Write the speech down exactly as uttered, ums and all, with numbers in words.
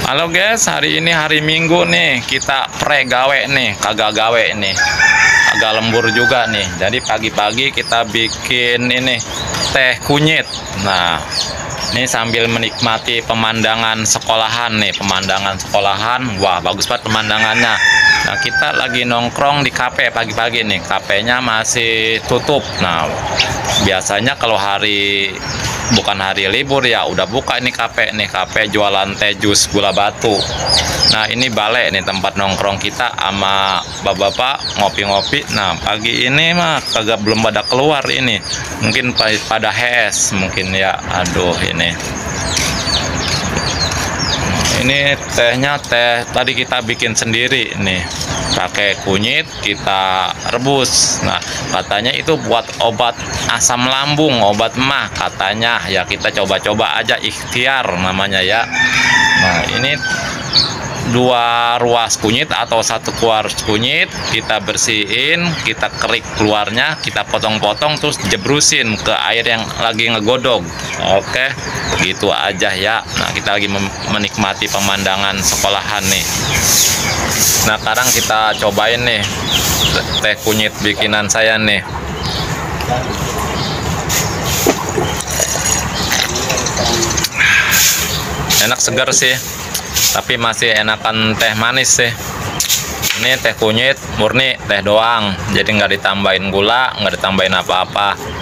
Halo guys, hari ini hari Minggu nih, kita pre gawe nih, kagak gawe nih, agak lembur juga nih. Jadi pagi-pagi kita bikin ini teh kunyit. Nah, ini sambil menikmati pemandangan sekolahan nih, pemandangan sekolahan. Wah, bagus banget pemandangannya. Nah, kita lagi nongkrong di kafe pagi-pagi nih, kafenya masih tutup. Nah, biasanya kalau hari bukan hari libur ya udah buka ini kafe nih, kafe jualan teh jus gula batu. Nah, ini balai nih tempat nongkrong kita sama bapak-bapak ngopi-ngopi. Nah, pagi ini mah kagak belum pada keluar ini, mungkin pada hes mungkin ya. Aduh, ini ini tehnya teh tadi kita bikin sendiri nih, pakai kunyit kita rebus. Nah, katanya itu buat obat asam lambung, obat mah katanya ya. Kita coba-coba aja, ikhtiar namanya ya. Nah, ini dua ruas kunyit atau satu kuas kunyit kita bersihin, kita kerik keluarnya, kita potong-potong terus jebrusin ke air yang lagi ngegodog. Oke, gitu aja ya. Nah, kita lagi menikmati pemandangan sekolahan nih. Nah, sekarang kita cobain nih teh kunyit bikinan saya nih. Enak, segar sih, tapi masih enakan teh manis sih. Ini teh kunyit murni, teh doang, jadi nggak ditambahin gula, nggak ditambahin apa-apa.